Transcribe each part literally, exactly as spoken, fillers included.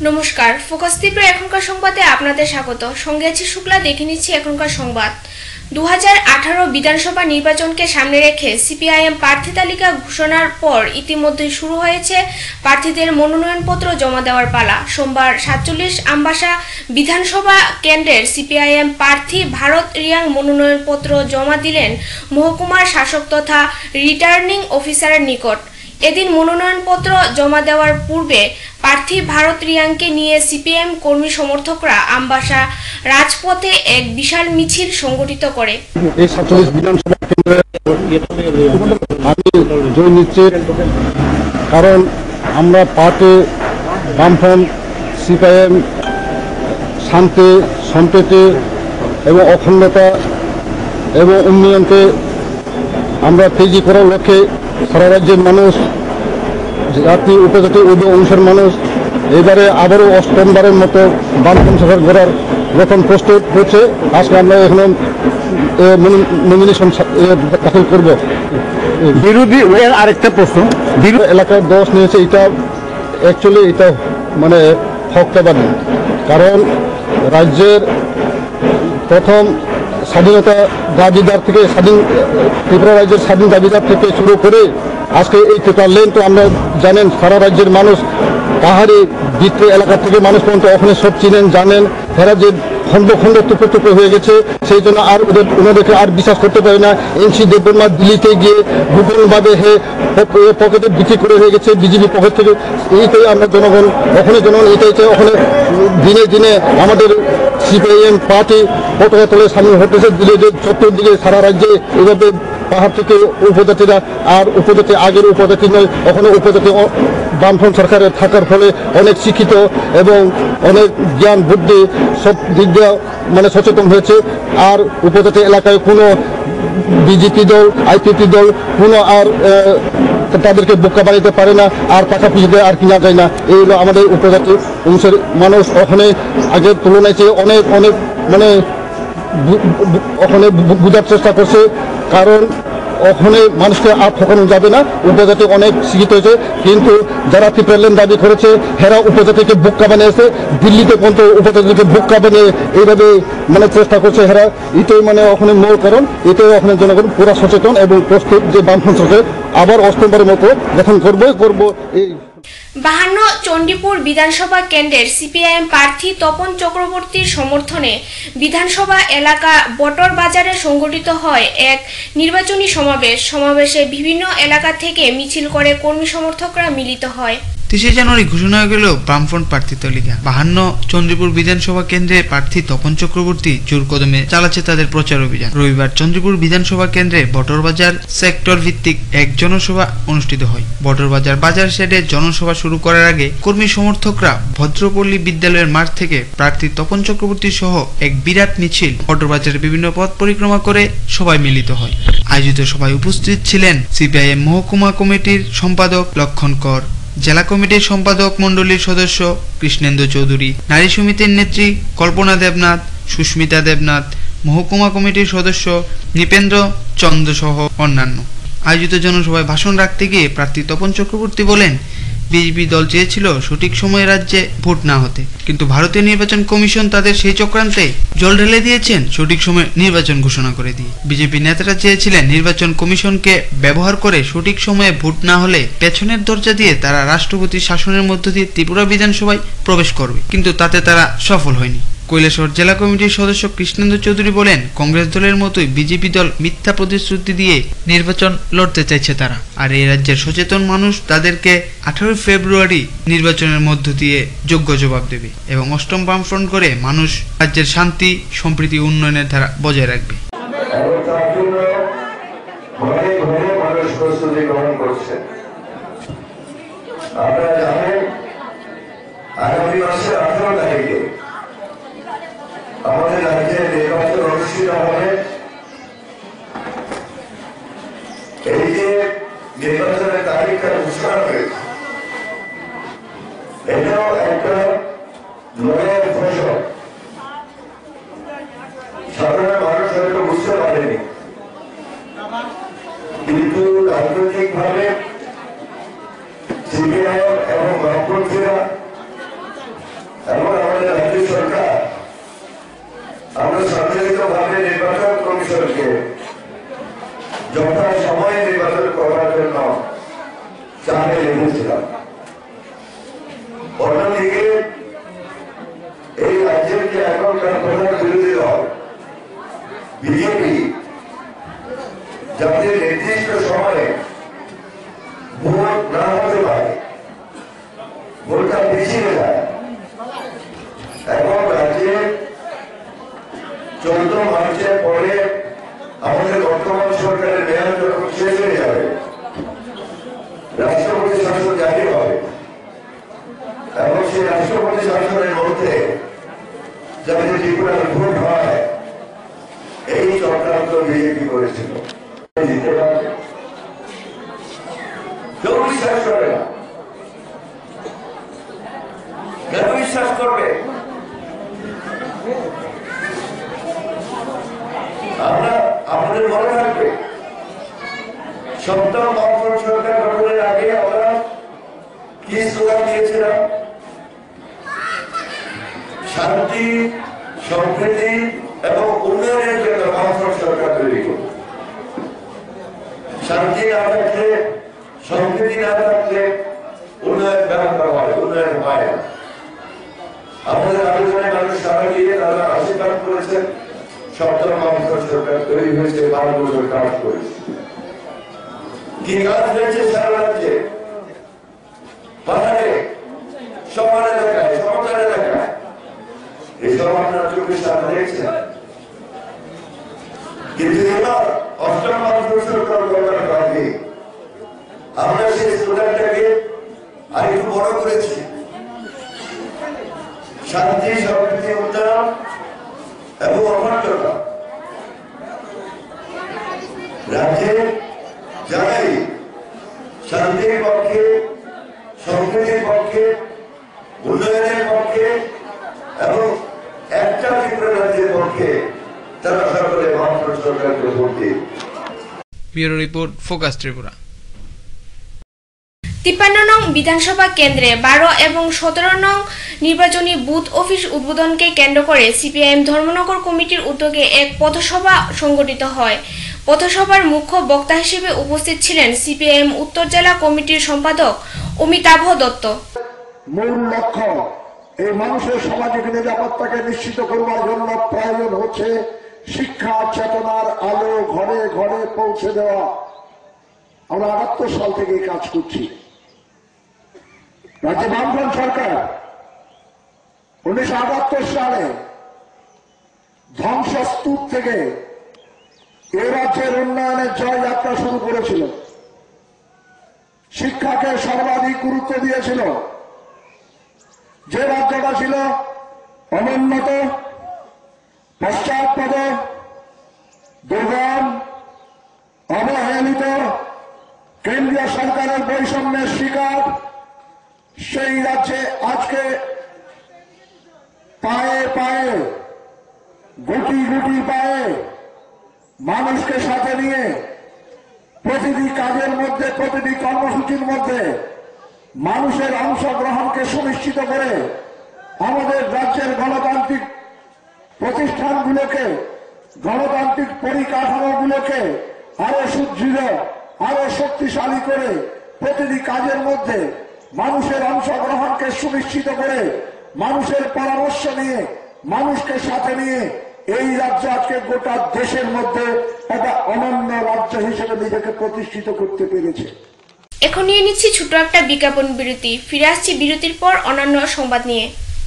নমস্কার, ফোকাস তীব্র এখনকার সংবাদে আপনাদের স্বাগত। সঙ্গে আছি শুক্লা। দেখে নিচ্ছি এখনকার সংবাদ। দু হাজার আঠারো বিধানসভা নির্বাচনকে সামনে রেখে সিপিআইএম প্রার্থী তালিকা ঘোষণার পর ইতিমধ্যেই শুরু হয়েছে প্রার্থীদের মনোনয়নপত্র জমা দেওয়ার পালা। সোমবার সাতচল্লিশ আমবাসা বিধানসভা কেন্দ্রের সিপিআইএম প্রার্থী ভারত রিয়াং মনোনয়নপত্র জমা দিলেন মহকুমার শাসক তথা রিটার্নিং অফিসারের নিকট। এদিন মনোনয়নপত্র জমা দেওয়ার পূর্বে প্রার্থী ভারত রিয়াংকে নিয়ে সিপিএম কর্মী সমর্থকরা আমবাসা রাজপথে এক বিশাল মিছিল সংগঠিত করে। এই সাতচল্লিশ বিধানসভা কেন্দ্রে আমি জয় নিশ্চিত, কারণ আমরা পার্টি বামফ্রন্ট সিপিআইএম শান্তি সম্প্রীতি এবং অখণ্ডতা এবং উন্নয়নকে আমরা তেজি করার লক্ষ্যে সারা রাজ্যের মানুষ, জাতি উপজাতি উভয় অংশের মানুষ এবারে আবারও অষ্টমবারের মতো বামফ্রন্ট সরকার গড়ার গঠন প্রস্তুত হচ্ছে। আজকে আমরা এখানে নমিনেশন দাখিল করব। বিরোধী এর আরেকটা প্রশ্ন, বিরোধী এলাকার দশ নিয়েছে, এটা অ্যাকচুয়ালি এটা মানে হকটাবাদী, কারণ রাজ্যের প্রথম স্বাধীনতা দাবিদার থেকে স্বাধীন ত্রিপুরা রাজ্যের স্বাধীন দাবিদার থেকে শুরু করে আজকে এই টোটাল লেন তো আমরা জানেন, সারা রাজ্যের মানুষ পাহাড়ি ভিত্তি এলাকা থেকে মানুষ পর্যন্ত ওখানে সব চিনেন জানেন। এরা যে খন্ড খন্ড টুকরো টুকরো হয়ে গেছে, সেই জন্য আর ওদের ওনাদেরকে আর বিশ্বাস করতে পারে না। এনসি দেববর্মা দিল্লিতে গিয়ে গোপনভাবে হে পকেটে বিক্রি করে হয়ে গেছে বিজেপি পকেট থেকে। এইটাই আমরা জনগণ ওখানে জনগণ এটাই চাই, ওখানে দিনে দিনে আমাদের সিপিআইএম পার্টি পতাকা তোলে সামনে হতেছে দিলে চতুর্দিকে সারা রাজ্যে এভাবে পাহাড় থেকে উপজাতিরা, আর উপজাতি আগের উপজাতি নয়, ওখানে উপজাতি বামফ্রন্ট সরকারের থাকার ফলে অনেক শিক্ষিত এবং অনেক জ্ঞান বুদ্ধি সব দিক দিয়ে মানে সচেতন হয়েছে। আর উপজাতি এলাকায় কোনো বিজেপি দল আইপিপি দল কোনো আর তাদেরকে বোকা বানাইতে পারে না, আর টাকা পুঁজিতে আর কিনা যায় না। এই হলো আমাদের উপজাতি অংশের মানুষ। ওখানে আগের তুলনায় চেয়ে অনেক অনেক মানে ওখানে বোঝার চেষ্টা করছে, কারণ ওখানে মানুষকে আর ঠকানো যাবে না। উপজাতি অনেক শিক্ষিত হয়েছে, কিন্তু যারা ত্রিপুরালেন দাবি করেছে হেরা উপজাতিকে বুক্কা বানিয়েছে, দিল্লিতে পর্যন্ত উপজাতিকে বুক্কা বানিয়ে এইভাবে মানে চেষ্টা করছে হেরা। এটাই মানে ওখানে মূল কারণ। এটাই ওখানে জনগণ পুরা সচেতন এবং প্রস্তুত যে বামফ্রন্ট সরকার আবার অষ্টমবারের মতো গঠন করবো করবো এই বাহান্ন চণ্ডীপুর বিধানসভা কেন্দ্রের সিপিআইএম প্রার্থী তপন চক্রবর্তীর সমর্থনে বিধানসভা এলাকা বটর বাজারে সংগঠিত হয় এক নির্বাচনী সমাবেশ। সমাবেশে বিভিন্ন এলাকা থেকে মিছিল করে কর্মী সমর্থকরা মিলিত হয়। তেইশে জানুয়ারি ঘোষণা হয়ে গেল বামফ্রন্ট প্রার্থী তালিকা। বাহান্ন চন্দ্রপুর বিধানসভা কেন্দ্রে প্রার্থী তপন চক্রবর্তী জোর কদমে চালাচ্ছে তাদের প্রচার অভিযান। রবিবার চন্দ্রপুর বিধানসভা কেন্দ্রে বটরবাজার সেক্টর ভিত্তিক এক জনসভা অনুষ্ঠিত হয়। বটরবাজার বাজার শেডে জনসভা শুরু করার আগে কর্মী সমর্থকরা ভদ্রপল্লী বিদ্যালয়ের মাঠ থেকে প্রার্থী তপন চক্রবর্তী সহ এক বিরাট মিছিল বটরবাজারের বিভিন্ন পথ পরিক্রমা করে সবাই মিলিত হয়। আয়োজিত সভায় উপস্থিত ছিলেন সিপিআইএম মহকুমা কমিটির সম্পাদক লক্ষণ কর, জেলা কমিটির সম্পাদক মন্ডলীর সদস্য কৃষ্ণেন্দু চৌধুরী, নারী সমিতির নেত্রী কল্পনা দেবনাথ, সুস্মিতা দেবনাথ, মহকুমা কমিটির সদস্য নৃপেন্দ্র চন্দ্র সহ অন্যান্য। আয়োজিত জনসভায় ভাষণ রাখতে গিয়ে প্রার্থী তপন চক্রবর্তী বলেন, বিজেপি দল চেয়েছিল সঠিক সময়ে রাজ্যে ভোট না হতে, কিন্তু ভারতীয় নির্বাচন কমিশন তাদের সেই চক্রান্তে জল ঢেলে দিয়েছেন সঠিক সময়ে নির্বাচন ঘোষণা করে দিয়ে। বিজেপি নেতারা চেয়েছিলেন নির্বাচন কমিশনকে ব্যবহার করে সঠিক সময়ে ভোট না হলে পেছনের দরজা দিয়ে তারা রাষ্ট্রপতির শাসনের মধ্য দিয়ে ত্রিপুরা বিধানসভায় প্রবেশ করবে, কিন্তু তাতে তারা সফল হয়নি। কৈলাসহর জেলা কমিটির সদস্য কৃষ্ণেন্দু চৌধুরী বলেন, কংগ্রেস দলের মতোই বিজেপি দল মিথ্যা প্রতিশ্রুতি দিয়ে নির্বাচন লড়তে চাইছে তারা, আর এই রাজ্যের সচেতন মানুষ তাদেরকে আঠারোই ফেব্রুয়ারি নির্বাচনের মধ্য দিয়ে যোগ্য জবাব দেবে এবং অষ্টম বামফ্রন্ট করে মানুষ রাজ্যের শান্তি সম্প্রীতি উন্নয়নের ধারা বজায় রাখবে। আমাদের রাজ্যে নির্বাচন অনুষ্ঠিত হবে। এই যে নির্বাচনের তারিখটা ঘোষণা হয়েছে, এটাও একটা লড়াইয়ের ফসল। সাধারণ মানুষ হয়তো বুঝতে পারেনি, কিন্তু রাজনৈতিক ভাবে সিপিআইএম এবং বামপন্থীরা চাপে রেখেছিলাম। অন্যদিকে এই রাজ্যের যে এখনকার প্রধান বিরোধী দল বিজেপি যাতে নির্দিষ্ট সময়ে ভোট না হতে পারে, ভোটটা পিছিয়ে যায়, এবং রাজ্যে চৌদ্দ মার্চের পরে আমাদের বর্তমান সরকারের মেয়াদ যখন শেষ হয়ে যাবে, রাষ্ট্রপতি শাসন জারি হবে, এবং সেই রাষ্ট্রপতি শাসনের মধ্যে যাতে ত্রিপুরার ভোট হয়, এই চক্রান্ত বিজেপি করেছিল। জিতে পারবে? কেউ বিশ্বাস করে না। কেন বিশ্বাস করবে? আমরা আমাদের মনে থাকবে সপ্তম বামফ্রন্ট সরকার গঠনের আগে আমরা কি স্লোগান দিয়েছিলাম? শান্তি, সম্প্রীতি এবং উন্নয়নের জন্য বামফ্রন্ট সরকার তৈরি করব। শান্তি না থাকলে, সম্প্রীতি না থাকলে উন্নয়ন ব্যাপার হয়, উন্নয়ন হয় না। আমাদের আলোচনায় মানুষ সারা দিয়ে তারা আশীর্বাদ করেছেন, সপ্তম বামফ্রন্ট সরকার তৈরি হয়েছে, বারো বছর কাজ করেছে। কি কাজ হয়েছে সারা রাজ্যে? পাহাড়ে, সমান এলাকায়, সমতল এলাকায়, এসব আপনার চোখের সামনে দেখছেন। কিন্তু এবার অষ্টম বামফ্রন্ট সরকার গঠনের আগে আমরা সেই স্লোগানটাকে আরেকটু বড় করেছি। শান্তি, সম্প্রীতি, উন্নয়ন এবং অখণ্ডতা। রাজ্যে যারাই শান্তির পক্ষে, সম্প্রীতির পক্ষে, উন্নয়নের পক্ষে এবং একটা ত্রিপুরা রাজ্যের পক্ষে, তারা সকলে বামফ্রন্ট সরকারকে ভোট দিন। Bureau report, focus Tripura. তিপ্পান্ন নং বিধানসভা কেন্দ্রে বারো এবং সতেরো নং নির্বাচনী বুথ অফিস উদ্বোধনকে কেন্দ্র করে সিপিআইএম ধর্মনগর কমিটির উদ্যোগে এক পথসভা সংগঠিত হয়। পথসভার মুখ্য বক্তা হিসেবে উপস্থিত ছিলেন সিপিআইএম উত্তর জেলা কমিটির সম্পাদক অমিতাভ দত্ত। মূল লক্ষ্য এই মানুষের সামাজিক নিরাপত্তাকে নিশ্চিত করবার জন্য প্রয়োজন হচ্ছে শিক্ষা চেতনার আলো ঘরে ঘরে পৌঁছে দেওয়া। আমরা আটাত্তর সাল থেকে কাজ করছি। রাজ্যে বামফ্রন্ট সরকার উনিশশো আটাত্তর সালে ধ্বংসস্তূপ থেকে এ রাজ্যের উন্নয়নের জয়যাত্রা শুরু করেছিল। শিক্ষাকে সর্বাধিক গুরুত্ব দিয়েছিল। যে রাজ্যটা ছিল অনুন্নত, পশ্চাৎপদ, দুর্গম, অবহেলিত, কেন্দ্রীয় সরকারের বৈষম্যের শিকার, সেই রাজ্যে আজকে পায়ে পায়ে, গুটি গুটি পায়ে মানুষকে সাথে নিয়ে প্রতিটি কাজের মধ্যে, প্রতিটি কর্মসূচির মধ্যে মানুষের অংশগ্রহণকে সুনিশ্চিত করে আমাদের রাজ্যের গণতান্ত্রিক প্রতিষ্ঠানগুলোকে, গণতান্ত্রিক পরিকাঠামোগুলোকে আরো সুদৃঢ়, আরো শক্তিশালী করে প্রতিটি কাজের মধ্যে মানুষের অংশগ্রহণকে সুনিশ্চিত করে মানুষের পরামর্শ নিয়ে, মানুষকে সাথে নিয়ে এই রাজ্য আজকে গোটা দেশের মধ্যে একটা অনন্য রাজ্য হিসেবে নিজেকে প্রতিষ্ঠিত করতে পেরেছে। এখন নিয়ে নিচ্ছি ছোট একটা বিজ্ঞাপন বিরতি। ফিরে আসছি বিরতির পর অন্যান্য সংবাদ নিয়ে।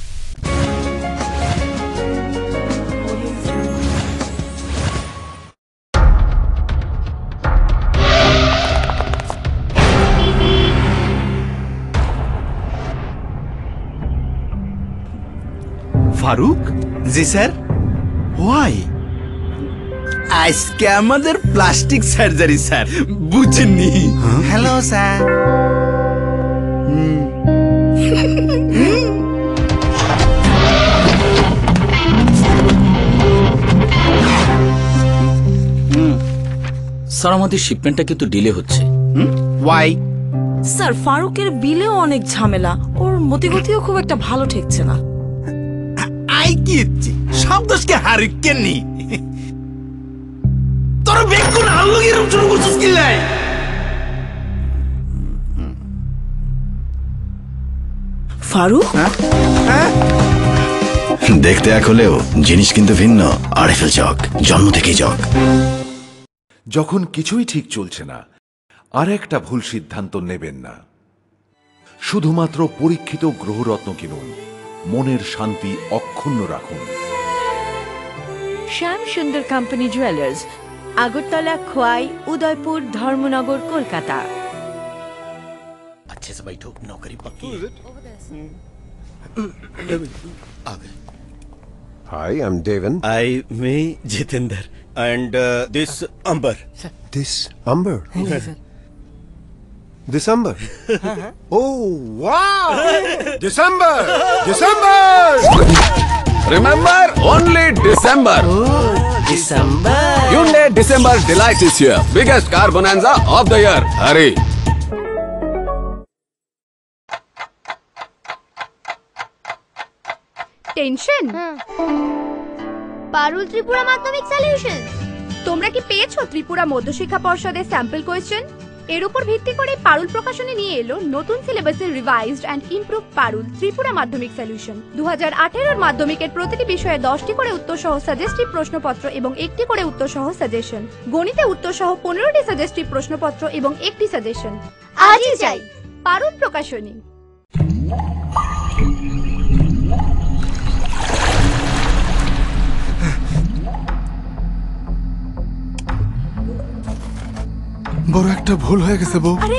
ফারুক? জি স্যার। হোয়াই? আজকে আমাদের প্লাস্টিক সার্জারি স্যার, বুঝেননি? Hello sir. স্যার আমাদের শিপমেন্টটা কিন্তু ডিলে হচ্ছে। ওয়াই? স্যার ফারুকের বিলেও অনেক ঝামেলা, ওর মতিগতিও খুব একটা ভালো ঠেকছে না। আই কি সব দোষকে হারিকেন নি তোর বেগুন আলু এরকম শুরু করছিস কি লাই? ফারুক? দেখতে এক হলেও জিনিস কিন্তু ভিন্ন। আরএফএল চক, জন্ম থেকেই চক। যখন কিছুই ঠিক চলছে না, আর একটা ভুল সিদ্ধান্ত নেবেন না। শুধুমাত্র পরীক্ষিত গ্রহরত্ন কিনুন, মনের শান্তি অক্ষুণ্ণ রাখুন। Shyam Sundar company jewellers, Agartala, Khowai, Udaipur, Dharmanagar, Kolkata. अच्छे से बैठो, नौकरी पक्की है। आ गए। Hi, I'm Devin. I me Jitender and uh, this Amber. This Amber. December. Oh wow! December. December. Remember, only December. Oh, December. Hyundai December Delight is here. Biggest car bonanza of the year. Hurry. Tension? Parul Tripura Madhyamik solution. তোমরা কি পেয়েছো ত্রিপুরা মধ্যশিক্ষা পর্ষদের sample question? এর উপর ভিত্তি করে পারুল প্রকাশনী নিয়ে এলো নতুন সিলেবাসের revised and improve Parul Tripura Madhyamik solution. দু হাজার আঠেরোর মাধ্যমিকের প্রতিটি বিষয়ে দশটি করে উত্তর সহ সাজেস্টিভ প্রশ্নপত্র এবং একটি করে উত্তর সহ সাজেশন। গণিতে উত্তর সহ পনেরোটি সাজেস্টিভ প্রশ্নপত্র এবং একটি সাজেশন। আজই যাই পারুল প্রকাশনী। বড় একটা ভুল হয়ে গেছে বউ। আরে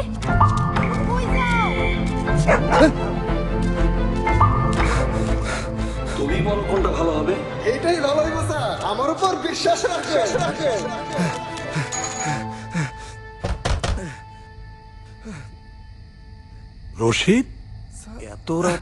তুমি বলো কোনটা ভালো হবে? এটাই ভালো হইব স্যার, আমার উপর বিশ্বাস রাখেন। রশিদ, এত রাত?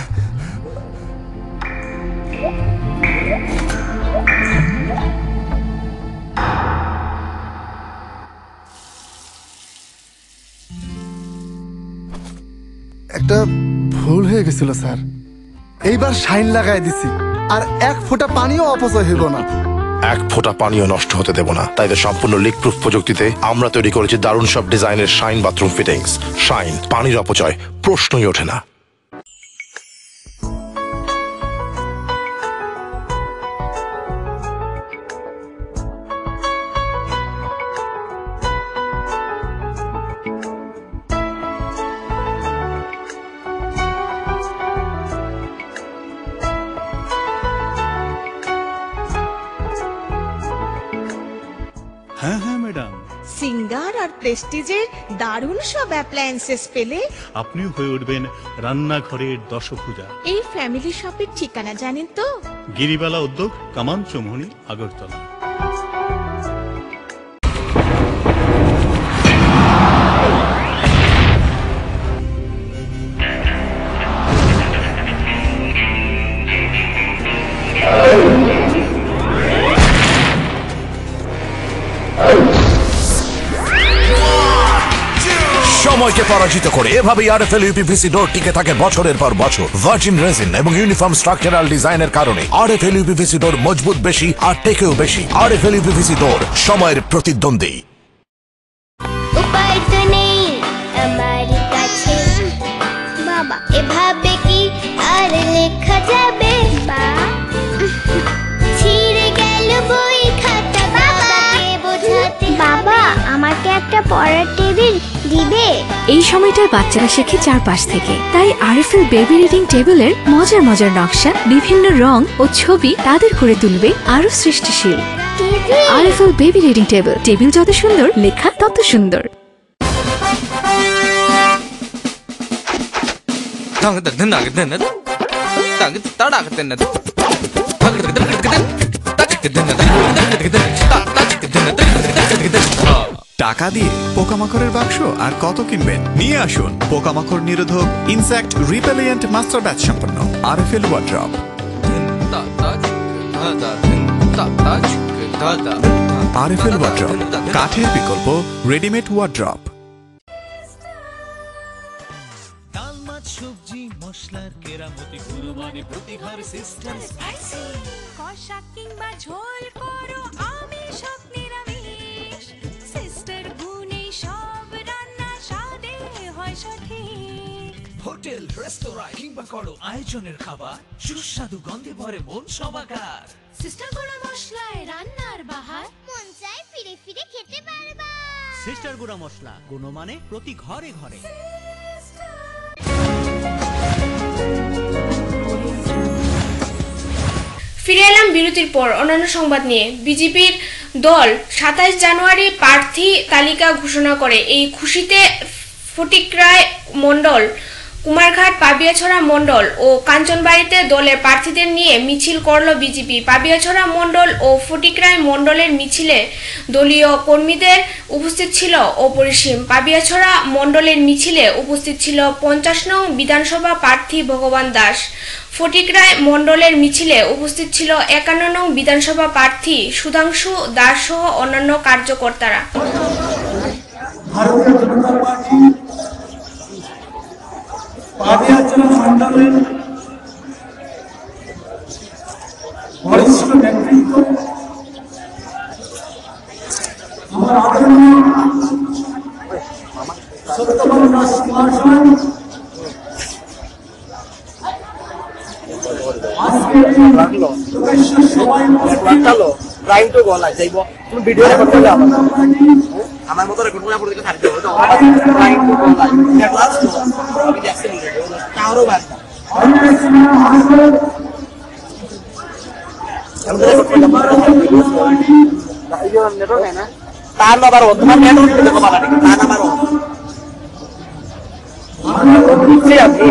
একটা ভুল হয়ে গেছিল স্যার, এইবার শাইন লাগাই দিছি, আর এক ফোঁটা পানিও অপচয় হইব না। এক ফোঁটা পানিও নষ্ট হতে দেব না। তাই তো সম্পূর্ণ লিক প্রুফ প্রযুক্তিতে আমরা তৈরি করেছি দারুণ সব ডিজাইনের শাইন বাথরুম ফিটিংস। শাইন, পানির অপচয় প্রশ্নই ওঠে না। হ্যাঁ হ্যাঁ ম্যাডাম, সিঙ্গার আর প্রেস্টিজের দারুণ সব অ্যাপ্লায়েন্সেস পেলে আপনিও হয়ে উঠবেন রান্নাঘরের দশভুজা। এই ফ্যামিলি শপের ঠিকানা জানেন তো? গিরিবালা উদ্যোগ, কামান চৌমুহনী, আগরতলা। সময়কে পরাজিত করে এভাবেই আরএফএল ইউপিভিসি ডোর টিকে থাকে বছরের পর বছর। ভার্জিন রেজিন এবং ইউনিফর্ম স্ট্রাকচারাল ডিজাইনের কারণে আরএফএল ইউপিভিসি ডোর মজবুত বেশি আর টেকেও বেশি। আরএফএল ইউপিভিসি ডোর, সময়ের প্রতিদ্বন্দ্বী। উপায় তো নেই আমার কাছে বাবা, এভাবে কি আর লেখা যাবে? বা ছিঁড়ে গেল বই খাতা, বাবাকে বোঝাতে। বাবা, আমাকে একটা পড়ার টেবিল দিবে? এই সময়টার বাচ্চারা শেখে চারপাশ থেকে, তাই আরএফএল বেবি রিডিং টেবিলের মজার মজার নকশা, বিভিন্ন রং ও ছবি তাদের করে তুলবে আরো সৃষ্টিশীল। RFL baby reading table, table যত সুন্দর, লেখা তত সুন্দর। টাকা দিয়ে পোকামাকড়ের বাক্স আর কত কিনবেন? নিয়ে আসুন পোকামাকড় নিরোধক ইনসেক্ট রিপেলিয়েন্ট মাস্টার ব্যাচ সম্পন্ন আরএফএল ওয়ার্ড্রপ। আরএফএল ওয়ার্ড্রপ, কাঠের বিকল্প রেডিমেড ওয়ার্ড্রপ। ডাল মাছ সবজি মশলার কেরামতি কুরবানি প্রতিঘর সিস্টেম স্পাইসি, কষা কিংবা ঝোল করো আমিষ হোক নিরামিষ, সিস্টার গুণে সব রান্না স্বাদে হয় সঠিক। হোটেল রেস্তোরাঁ কিংবা করো আয়োজনের খাবার সুস্বাদু গন্ধে ভরে মন সবাকার সিস্টার গুঁড়া মশলায় রান্নার বাহার মন চায় ফিরে ফিরে খেতে পারবা। সিস্টার গুঁড়া মশলা গুণমানে প্রতি ঘরে ঘরে। ফিরে এলাম বিরতির পর অন্যান্য সংবাদ নিয়ে। বিজেপির দল সাতাইশ জানুয়ারি প্রার্থী তালিকা ঘোষণা করে। এই খুশিতে ফটিকরায় মণ্ডল, কুমারঘাট, পাবিয়াছড়া মণ্ডল ও কাঞ্চনবাড়িতে দলের প্রার্থীদের নিয়ে মিছিল করল বিজেপি। পাবিয়াছড়া মণ্ডল ও ফটিকরায় মণ্ডলের মিছিলে দলীয় কর্মীদের উপস্থিত ছিল অপরিসীম। পাবিয়াছড়া মণ্ডলের মিছিলে উপস্থিত ছিল পঞ্চাশ নং বিধানসভা প্রার্থী ভগবান দাস। ফটিকরায় মণ্ডলের মিছিলে উপস্থিত ছিল একান্ন নং বিধানসভা প্রার্থী সুধাংশু দাস সহ অন্যান্য কার্যকর্তারা। ভারতীয় জনতা পার্টি পাবিয়াছড়া মণ্ডলের বরিষ্ঠ নেতৃত্ব আমার আদরণীয় সত্যবান দাস মহাশয় আজকে সবাই ট্রাইং টু গলা যাইব তুমি ভিডিও রেকর্ড করলে আমার মতো রেকর্ড করে আপনাদের থাকতে হবে তো ট্রাইং টু গলা দ্যাট লাস্ট আমি দেখছি কারো বাদ আমাদের রেকর্ড করলে আমরা এই নেটওয়ার্ক है ना তার নাম্বার ও তোমার নেটওয়ার্ক থেকে বলা ঠিক তার নাম্বার ও আমরা বুঝছি আপনি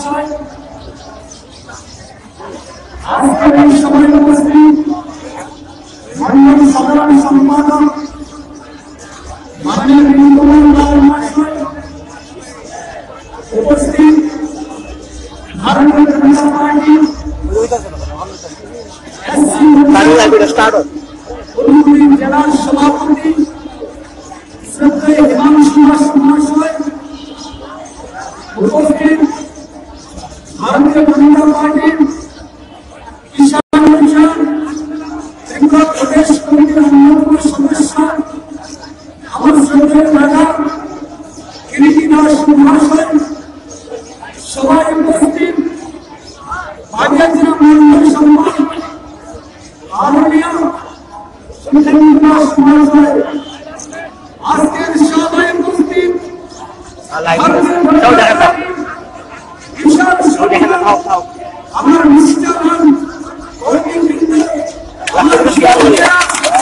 আজকে এই সময় উপস্থিত মাননীয় সাধারণ সম্পাদক মাননীয় নীলকমল লাল মহাশয়, উপস্থিত ভারতীয় জনতা পার্টি জেলার সভাপতি শ্রদ্ধেয় হিমাংশু দাস মহাশয়, উপস্থিত ভারতীয় জনতা পার্টির কিষাণ মোর্চা ত্রিপুরা প্রদেশ কমিটির অন্যতম সদস্য আমার শ্রদ্ধেয় দাদা কিরিটি দাস মহাশয়, সবাই উপস্থিত পাবিয়াছড়া মণ্ডল সম্পাদক আদরণীয় সুধাংশু দাস মহাশয়, আজকের সভায় উপস্থিত কিষাণ আমার নিষ্ঠাবান কর্মীবৃন্দ, আমার শিক্ষকরা,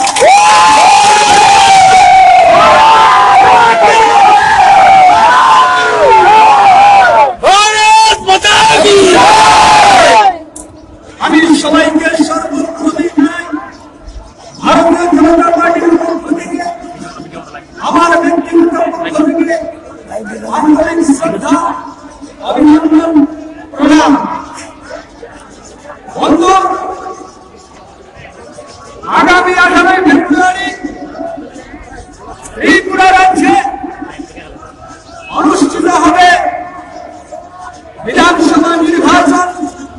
আমি সবাইকে সর্বপ্রথমে ভারতীয় জনতা পার্টির পক্ষ থেকে আমার ব্যক্তিগত পক্ষ থেকে আন্তরিক শ্রদ্ধা, অভিনন্দন, প্রণাম। বন্ধু, আগামী আঠারোই ফেব্রুয়ারি ত্রিপুরা রাজ্যে অনুষ্ঠিত হবে বিধানসভা নির্বাচন।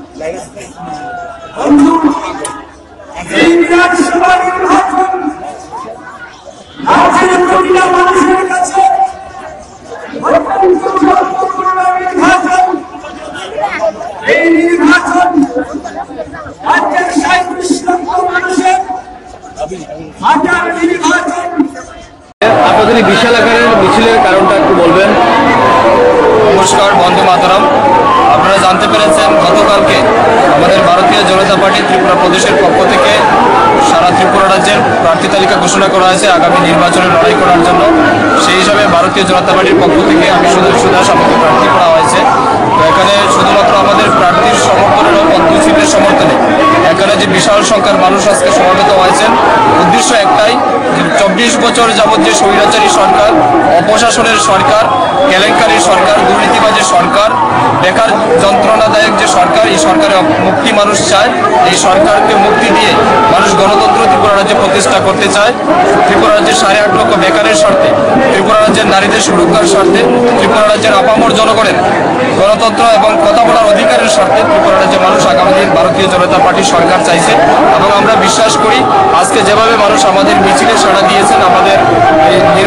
বন্ধু, এই বিধানসভা নির্বাচন রাজ্যের প্রতিটা মানুষের কাছে অত্যন্ত গুরুত্বপূর্ণ নির্বাচন। এই নির্বাচন রাজ্যের সাঁইত্রিশ লক্ষ মানুষের হাজার নির্বাচন। আপনাদের এই বিশাল আকারের মিছিলের কারণটা একটু বলবেন। নমস্কার, বন্দে মাতরম। আপনারা জানতে পেরেছেন গতকালকে আমাদের ভারতীয় জনতা পার্টি ত্রিপুরা প্রদেশের পক্ষ থেকে সারা ত্রিপুরা রাজ্যের প্রার্থী তালিকা ঘোষণা করা হয়েছে আগামী নির্বাচনে লড়াই করার জন্য। সেই হিসাবে ভারতীয় জনতা পার্টির পক্ষ থেকে আমি সুধাংশু দাস আমাকে প্রার্থী করা হয়েছে। তো এখানে শুধুমাত্র আমাদের প্রার্থীর সমর্থনে নয়, পদ্মশ্রীদের সমর্থনে এখানে যে বিশাল সংখ্যার মানুষ আজকে সমবেত হয়েছেন, উদ্দেশ্য একটাই যে চব্বিশ বছর যাবৎ যে স্বৈরাচারী সরকার, অপশাসনের সরকার, কেলেঙ্কারির সরকার, দুর্নীতিবাজের সরকার, বেকার যন্ত্রণাদায়ক যে সরকার, এই সরকারের মুক্তি মানুষ চায়। এই সরকারকে মুক্তি দিয়ে মানুষ গণতন্ত্র ত্রিপুরা রাজ্যে প্রতিষ্ঠা করতে চায়। ত্রিপুরা রাজ্যের সাড়ে আট লক্ষ বেকারের স্বার্থে, ত্রিপুরা রাজ্যের নারীদের সুরক্ষার স্বার্থে, ত্রিপুরা রাজ্যের আপামর জনগণের গণতন্ত্র এবং কথা বলার অধিকারের স্বার্থে ত্রিপুরা রাজ্যের মানুষ আগামী দিন ভারতীয় জনতা পার্টির সরকার চাইছে। এবং আমরা বিশ্বাস করি আজকে যেভাবে মানুষ আমাদের মিছিলে সাড়া দিয়েছেন, আমাদের নির্বাচনী প্রচার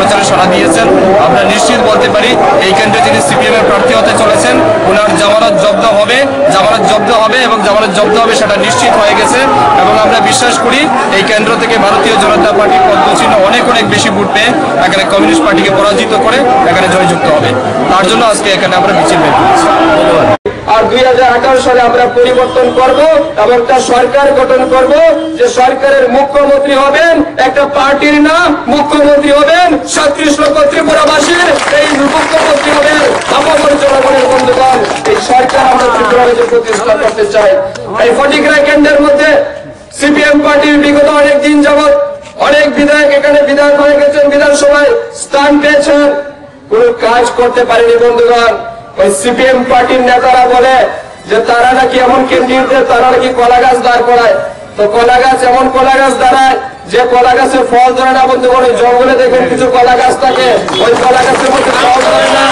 নির্বাচনে সাড়া দিয়েছেন। আমরা নিশ্চিত বলতে পারি এই কেন্দ্রে যিনি সিপিএম এর প্রার্থী হতে চলেছেন ওনার জামানত জব্দ হবে, জামানত জব্দ হবে এবং জামানত জব্দ হবে সেটা নিশ্চিত হয়ে গেছে। এবং আমরা বিশ্বাস করি এই কেন্দ্র থেকে ভারতীয় জনতা পার্টি পদ্মচিহ্ন অনেক অনেক বেশি ভোট পেয়ে এখানে কমিউনিস্ট পার্টিকে পরাজিত করে এখানে জয়যুক্ত হবে। তার জন্য আজকে এখানে আমরা মিছিল বের করেছি। আর দুই হাজার আঠারো সালে আমরা পরিবর্তন করব এবং একটা সরকার গঠন করব যে সরকারের মুখ্যমন্ত্রী হবেন একটা পার্টির না, মুখ্যমন্ত্রী হবেন সাঁত্রিশ লক্ষ ত্রিপুরাবাসীর, এই মুখ্যমন্ত্রী হবেন আমাদের জনগণের বন্ধুগণ। এই সরকার আমরা ত্রিপুরাকে প্রতিষ্ঠা করতে চাই। এই ফটিকরা কেন্দ্রের মধ্যে সিপিএম পার্টির বিগত অনেক দিন যাবৎ অনেক বিধায়ক এখানে বিধায়ক হয়ে গেছেন, বিধানসভায় স্থান পেয়েছেন, কোন কাজ করতে পারেনি বন্ধুগণ। ওই সিপিএম পার্টির নেতারা বলে যে তারা নাকি এমন ক্যান্ডিডেট তারা নাকি কলা গাছ দাঁড় করায়। তো কলা গাছ এমন কলা গাছ দাঁড়ায় যে কলা গাছের ফল ধরে না বন্ধুগণ। ওই জঙ্গলে দেখবেন কিছু কলা গাছ থাকে, ওই কলা গাছের মধ্যে ফল ধরে না।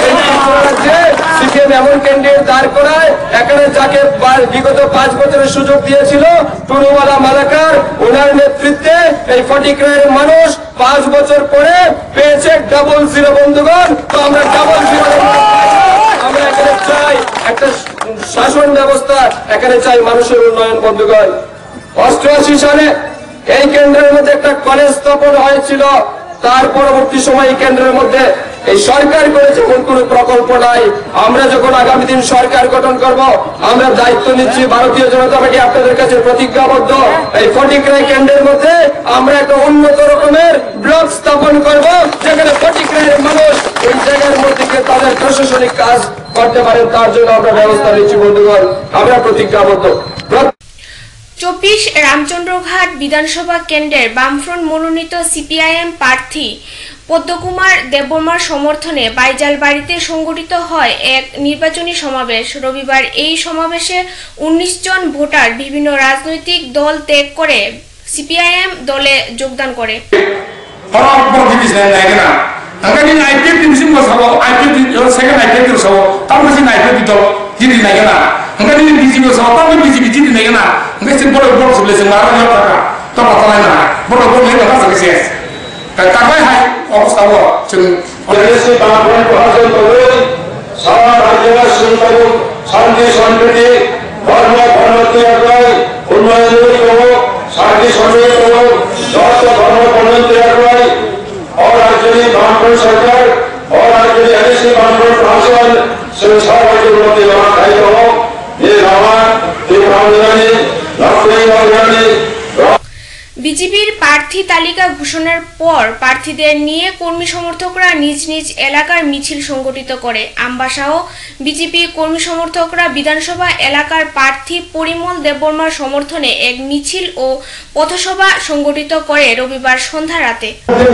সিপিএম এমন ক্যান্ডিডেট দাঁড় করায় এখানে যাকে বিগত পাঁচ বছরের সুযোগ দিয়েছিল টুনুওয়ালা মালাকার, ওনার নেতৃত্বে এই ফটিকরায়ের মানুষ পাঁচ বছর পরে পেয়েছে ডাবল জিরো বন্ধুগণ। তো আমরা ডাবল জিরো আমরা এখানে চাই একটা শাসন ব্যবস্থা, এখানে চাই মানুষের উন্নয়ন বন্ধুগণ। অষ্টআশি সালে এই কেন্দ্রের মধ্যে একটা কলেজ স্থাপন হয়েছিল, তার পরবর্তী সময় এই কেন্দ্রের মধ্যে এই সরকার করেছে কোন কোন প্রকল্প নাই। আমরা যখন আগামী দিন সরকার গঠন করব আমরা দায়িত্ব নিচ্ছি, ভারতীয় জনতা পার্টি আপনাদের কাছে প্রতিজ্ঞাবদ্ধ এই ফটিকরাই কেন্দ্রের মধ্যে আমরা একটা উন্নত রকমের ব্লক স্থাপন করব যেখানে ফটিকরাইয়ের মানুষ ওই জায়গার মধ্যে তাদের প্রশাসনিক কাজ করতে পারেন, তার জন্য আমরা ব্যবস্থা নিচ্ছি বন্ধুগণ। আমরা প্রতিজ্ঞাবদ্ধ। চব্বিশ রামচন্দ্রঘাট বিধানসভা কেন্দ্রের বামফ্রন্ট মনোনীত সিপিআইএম প্রার্থী পদ্মকুমার দেববর্মার সমর্থনে বাইজাল বাড়িতে সংগঠিত হয় এক নির্বাচনী সমাবেশ। রবিবার এই সমাবেশে উনিশ জন ভোটার বিভিন্ন রাজনৈতিক দল ত্যাগ করে সিপিআইএম দলে যোগদান করে। শান্তি সম্প্রীতি ধর্ম উন্নয়ন শান্তি সম্মিলিত ধর্ম और राज्य बामफ्रंट सरकार और राज्य एनएससी बामफ्रंट प्रशासन संसार राज्य उन्नति जमा दायित्व हो ये रामा त्रिपुरानी लक्ष्मी বিজেপির প্রার্থী তালিকা ঘোষণার পর প্রার্থীদের নিয়ে কর্মী সমর্থকরা নিজ নিজ এলাকার মিছিল সংগঠিত করে। আমবাসাহ বিজেপি কর্মী সমর্থকরা বিধানসভা এলাকার প্রার্থী পরিমল দেববর্মার সমর্থনে এক মিছিল ও পথসভা সংগঠিত করে রবিবার সন্ধ্যা রাতে।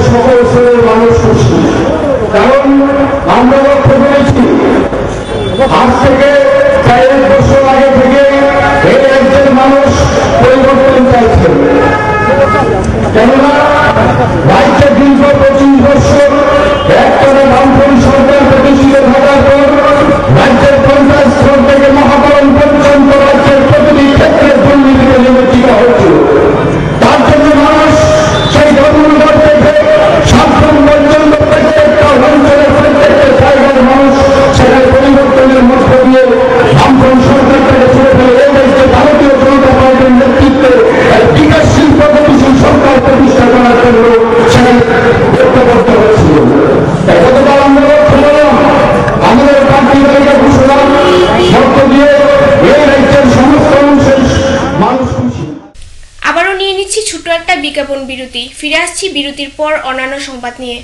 কেননা রাজ্যে দীর্ঘ পঁচিশ বছর একটানা বামফ্রন্ট সরকার প্রতিষ্ঠিত থাকার পর রাজ্যের পঞ্চায়েত স্তর থেকে মহাকরণ পর্যন্ত রাজ্যের প্রতিটি ক্ষেত্রে দুর্নীতিতে নিমজ্জিত হচ্ছিল। তার জন্য মানুষ সেই ধর্মঘট থেকে সাতক্ষণ পর্যন্ত প্রত্যেকটা অঞ্চলের প্রত্যেকটা জায়গার মানুষ সেখানে পরিবর্তনের মধ্য দিয়ে বামফ্রন্ট সরকারটাকে ছেড়ে ফেলে এই রাজ্যে ভারতীয় জনতা পার্টির নেতৃত্বে বিকাশশীল প্রগতিশীল সরকার প্রতিষ্ঠা করার জন্য সেখানে ঐক্যবদ্ধ হয়েছিল। গতকাল আমরা লক্ষ্য করলাম আমাদের প্রার্থী তালিকা ঘোষণা মধ্য দিয়ে এই রাজ্যের সমস্ত অংশের মানুষ খুশি। আবারও নিয়ে নিচ্ছি ছোট্ট একটা বিজ্ঞাপন বিরতি, ফিরে আসছি বিরতির পর অন্যান্য সংবাদ নিয়ে।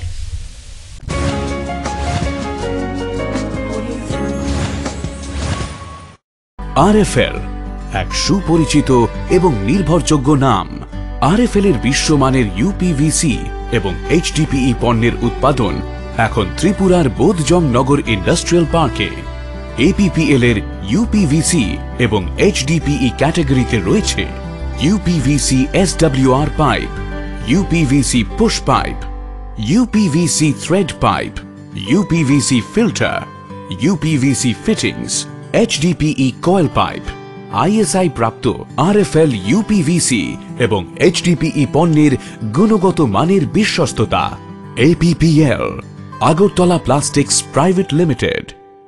আরএফএল এক সুপরিচিত এবং নির্ভরযোগ্য নাম। আরএফএল এর বিশ্বমানের ইউপিভিসি এবং এইচডিপিই পণ্যের উৎপাদন এখন ত্রিপুরার বোধজং নগর ইন্ডাস্ট্রিয়াল পার্কে। এপিপিএল এর ইউপিভিসি এবং এইচডিপিই ক্যাটাগরিতে রয়েছে UPVC SWR pipe, UPVC push pipe, UPVC thread pipe, UPVC filter, UPVC fittings, HDPE coil pipe. ISI প্রাপ্ত আরএফএল ইউপিভিসি এবং এইচডিপিই পণ্যের গুণগত মানের বিশ্বস্ততা। A P P L, Agartala Plastics Private Limited.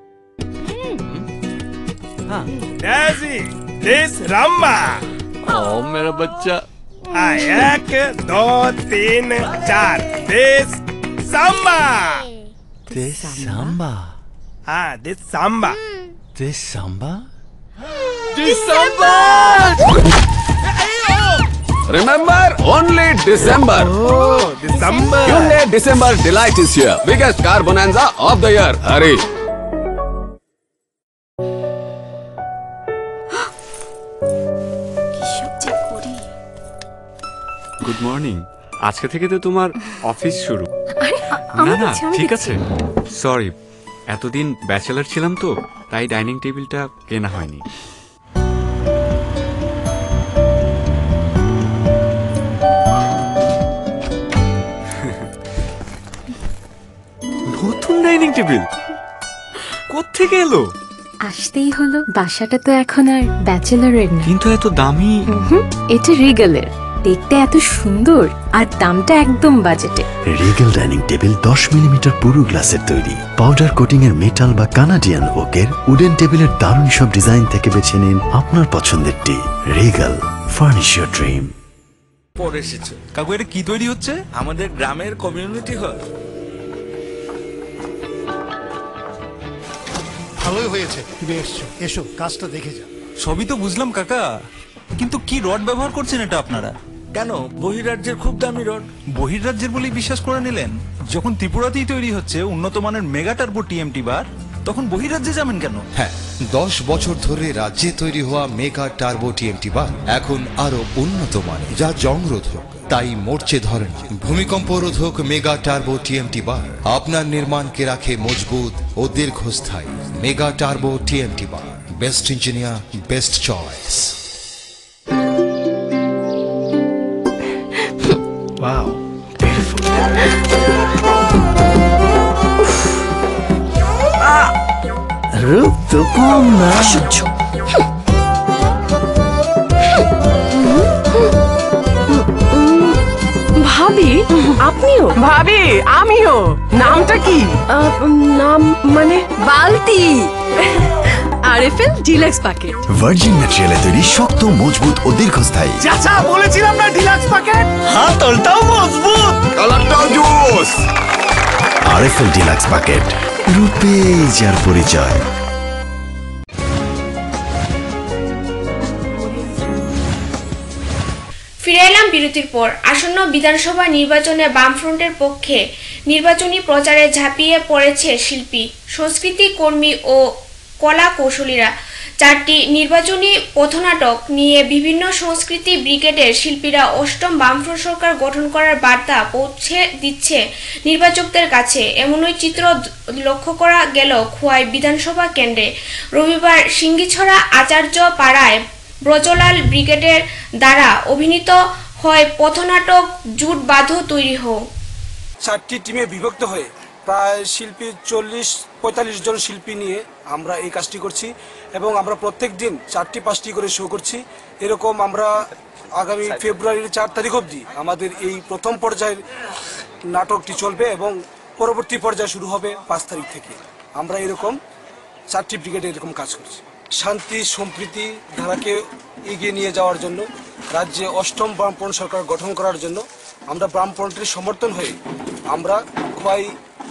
Daisy, this Ramba. Oh, मेरा बच्चा. Ah, एक दो तीन चार this Samba. This samba. Ah, this Samba. This samba. December. Remember, only December. Oh, December. Hyundai December Delight is here. Biggest car bonanza of the year. Hurry. Good morning. আজকে থেকে তো তোমার অফিস শুরু। না না ঠিক আছে, সরি, এতদিন ব্যাচেলার ছিলাম তো তাই ডাইনিং টেবিলটা কেনা হয়নি। নতুন ডাইনিং টেবিল কোত্থেকে এলো? আসতেই হলো, বাসাটা তো এখন আর ব্যাচেলরের না। কিন্তু এত দামি। এটা রিগেলের, দেখতে এত সুন্দর আর দামটা একদম বাজেটে। রিগেল ডাইনিং টেবিল দশ মিলিমিটার পুরু গ্লাসের তৈরি, পাউডার কোটিং এর মেটাল বা কানাডিয়ান ওকের উডেন টেবিলের দারুণ সব ডিজাইন থেকে বেছে নিন আপনার পছন্দেরটি। Regal, furnish your dream. পরে এসেছে কাকু, এটা কি তৈরি হচ্ছে? আমাদের গ্রামের কমিউনিটি হল। ভালোই হয়েছে তুমি এসছো, এসো কাজটা দেখে যা। সবই তো বুঝলাম কাকা, কিন্তু কি রড ব্যবহার করছেন এটা আপনারা? কেন, বহিরাজ্যের খুব দামি রড। বহিরাজ্যের বলেই বিশ্বাস করে নিলেন? যখন ত্রিপুরাতেই তৈরি হচ্ছে উন্নত মানের মেগা টার্বো টিএমটি বার, তখন বহিরাজ্যে যাবেন কেন? হ্যাঁ, দশ বছর ধরে রাজ্যে তৈরি হওয়া মেগা টার্বো টিএমটি বার এখন আরো উন্নত মানের, যা জংরোধক, তাই মরচে ধরে না। ভূমিকম্প রোধক মেগা টার্বো টিএমটি বার আপনার নির্মাণকে রাখে মজবুত ও দীর্ঘস্থায়ী। Mega turbo TMT bar, best engineer, best choice. Wow, beautiful. রূপ তো কম না। ভাবি, আপনিও? ভাবি, আমিও। নামটা কি? নাম মানে বালতি। আরএফএল ডিলাক্স প্যাকেট, ভার্জিন ম্যাটেরিয়ালে তৈরি, শক্ত, মজবুত ও দীর্ঘস্থায়ী। চাচা বলেছিলাম না ডিলাক্স প্যাকেট, হাতলটাও মজবুত, কালারটাও জোস। আরএফএল ডিলাক্স প্যাকেট, রূপে যার পরিচয়। ফিরে এলাম বিরতির পর। আসন্ন বিধানসভা নির্বাচনে বামফ্রন্টের পক্ষে নির্বাচনী প্রচারে ঝাঁপিয়ে পড়েছে শিল্পী, সংস্কৃতি কর্মী ও কলা কৌশলীরা। চারটি নির্বাচনী পথনাটক নিয়ে বিভিন্ন সংস্কৃতি ব্রিগেডের শিল্পীরা অষ্টম বামফ্রন্ট সরকার গঠন করার বার্তা পৌঁছে দিচ্ছে নির্বাচকদের কাছে। এমনই চিত্র লক্ষ্য করা গেল খোয়াই বিধানসভা কেন্দ্রে। রবিবার সিঙ্গিছড়া আচার্য পাড়ায় ব্রজলাল ব্রিগেডের দ্বারা অভিনীত হয় পথনাটক জুট বাঁধো তৈরি হোক। চারটি টিমে বিভক্ত হয়ে প্রায় শিল্পী চল্লিশ পঁয়তাল্লিশ জন শিল্পী নিয়ে আমরা এই কাজটি করছি এবং আমরা প্রত্যেক দিন চারটি পাঁচটি করে শো করছি। এরকম আমরা আগামী ফেব্রুয়ারির চার তারিখ অবধি আমাদের এই প্রথম পর্যায়ের নাটকটি চলবে এবং পরবর্তী পর্যায় শুরু হবে পাঁচ তারিখ থেকে। আমরা এরকম চারটি ব্রিগেডে এরকম কাজ করছি শান্তি সম্প্রীতি ধারাকে এগিয়ে নিয়ে যাওয়ার জন্য, রাজ্যে অষ্টম বামফ্রন্ট সরকার গঠন করার জন্য আমরা বামফ্রন্টের সমর্থন হয়ে আমরা খোয়াই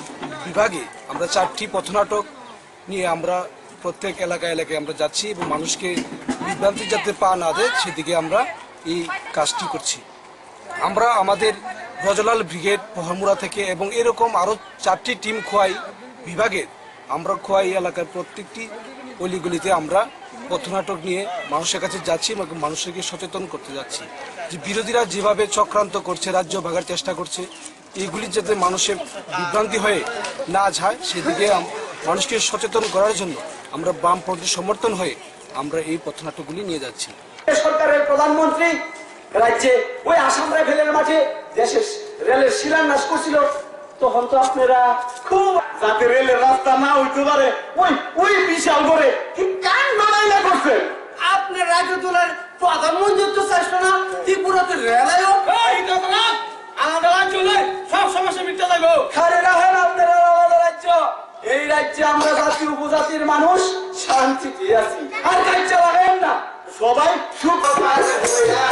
বিভাগে আমরা চারটি পথনাটক নিয়ে আমরা প্রত্যেক এলাকায় এলাকায় আমরা যাচ্ছি এবং মানুষকে বিভ্রান্তি যাতে পা না দেয় সেদিকে আমরা এই কাজটি করছি। আমরা আমাদের ব্রজলাল ব্রিগেড পহামুড়া থেকে এবং এরকম আরও চারটি টিম খোয়াই বিভাগের আমরা খোয়াই এলাকার প্রত্যেকটি অলিগলিতে আমরা পথনাটক নিয়ে মানুষের কাছে যাচ্ছি এবং মানুষকে সচেতন করতে যাচ্ছি যে বিরোধীরা যেভাবে চক্রান্ত করছে, রাজ্য ভাগার চেষ্টা করছে, এগুলি যাতে মানুষের বিভ্রান্তি হয়ে না যায় সেদিকে মানুষকে সচেতন করার জন্য আমরা বামপন্থীর সমর্থন হয়ে আমরা এই পথনাটকগুলি নিয়ে যাচ্ছি। সরকারের প্রধানমন্ত্রী রাজ্যে ওই আসাম রাইফেলের মাঠে দেশের রেলের শিলান্যাস করছিল, তখন তো আপনারা খুব যাতে রেলের রাস্তা না হইতে পারে ওই ওই বিশাল করে কি কান বানাইলা করছেন। আপনার রাজ্য তোলার প্রধানমন্ত্রী তো চেষ্টা না ত্রিপুরাতে রেলায়ও আমাদের রাজ্য সব সমস্যা মিটতে থাকবো। খারে রাখেন আপনারা আমাদের রাজ্য। এই রাজ্যে আমরা জাতি উপজাতির মানুষ শান্তিতে আছি। আর কাজ লাগাবেন না, সবাই সুখ পাবে হইয়া।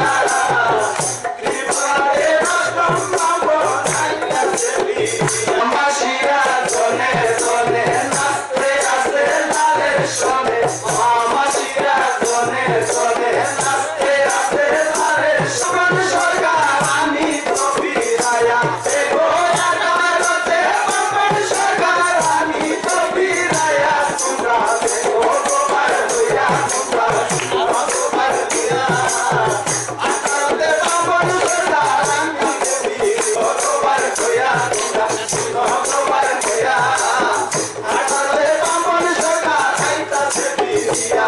ত্রিপুরারে রাষ্ট্রম পাবো নাইয়া সেবি। আমাশিরা জনে জনে নাচতে আসে লালের সনে। আমাশিরা জনে জনে নাচতে আসে লালের সনে। সরকার আমি তো ফিরায়া এগো আদালতে বাপন সরকার আমি তো ফিরায়া। তোমরা দেখো তোমার হইয়া তোমরা তোমার হইয়া। আদালতে বাপন সরকার আমি দেবী তোমার হইয়া তোমরা তোমার হইয়া। আদালতে বাপন সরকার আইতাছে ফিরিয়া।